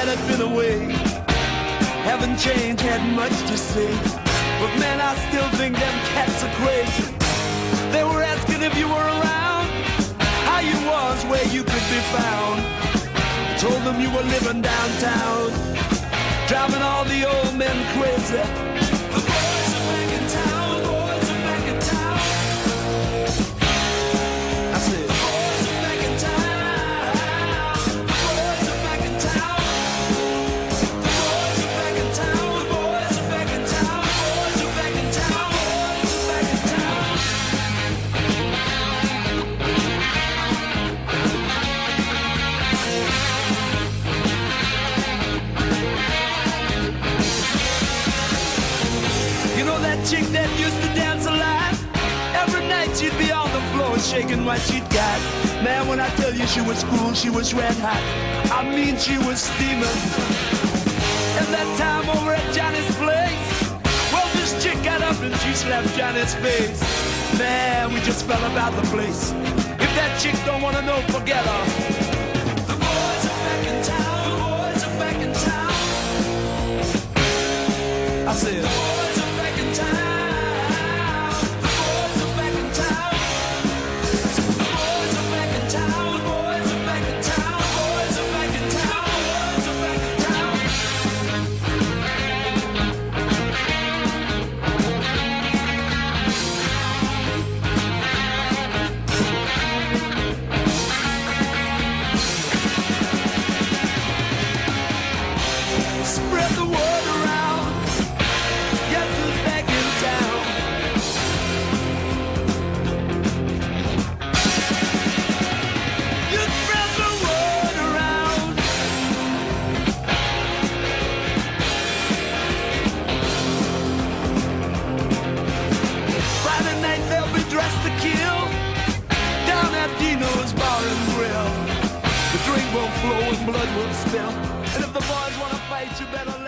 that had been away. Haven't changed, had much to say. But man, I still think them cats are crazy. They were asking if you were around, how you was, where you could be found. Told them you were living downtown, driving all the old men crazy. The boys are back in town, the boys are back in town. I said, the boys are back in town, the boys are back in town. The boys are back in town, the boys are back in town, the boys are back in town, the boys are back in town. You know that chick that used to dance a lot? Every night she'd be on the floor shaking what she'd got. Man, when I tell you she was cool, she was red hot. I mean, she was steaming. And that time over at Johnny's place, well, this chick got up and she slapped Johnny's face. Man, we just fell about the place. If that chick don't wanna know, forget her. The boys are back in town, the boys are back in town. I said, the boys are back in town, the boys are back in town. I said, the boys are back in town, the boys are back in town, the boys are back in town, the boys are back in town. Spread the word around. Guess who's back in town? You spread the word around. Friday night they'll be dressed to kill down at Dino's Bar and Grill. The drink will flow and blood will spill. And if the boys wanna fight, you better let